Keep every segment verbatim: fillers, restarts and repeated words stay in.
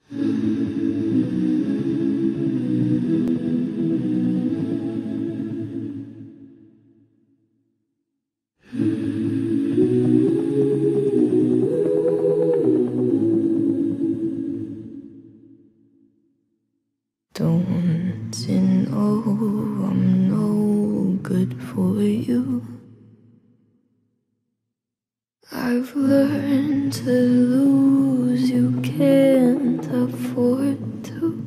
Don't you know I'm no good for you? I've learned to lose, you can't afford to.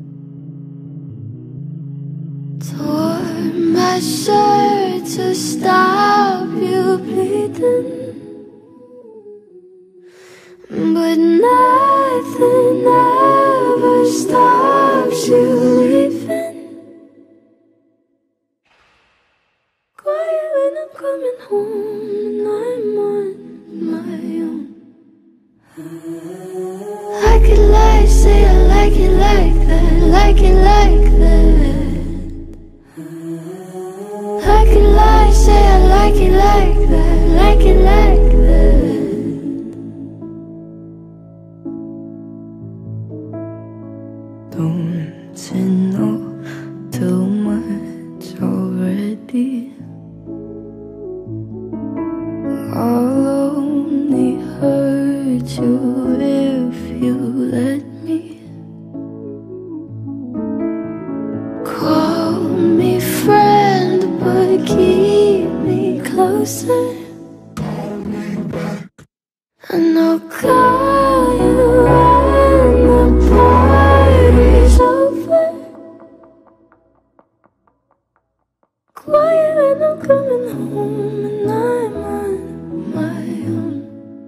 Tore my shirt to stop you bleeding, but nothing ever stops you leaving. Quiet when I'm coming home and I'm on my own. I could lie, say I like it like that, like it like that. I could lie, say I like it like that, like it like that. Don't you know too much already? I'll only hurt you if you let me. Call me friend, but keep me closer. And I'll call you when the party's over. Quiet when I'm coming home and I'm on my own.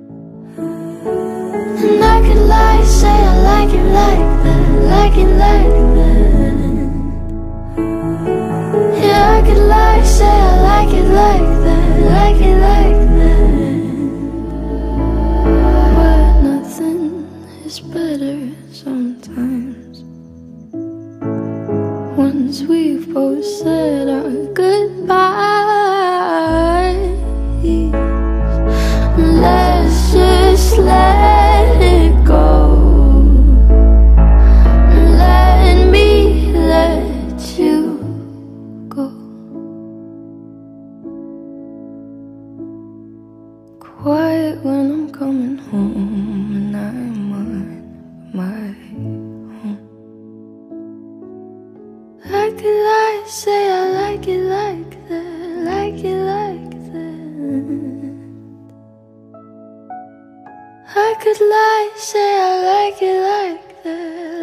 And I could lie, say I like it like that, like it like that. Yeah, I could lie, say I like it like that, like it like that. But nothing is better sometimes. Once we've both said our goodbyes, let's just let it go. Let me let you go. Quiet when I'm coming home and I'm on my own. I could lie, say I like it like that, like it like that. I could lie, say I like it like that.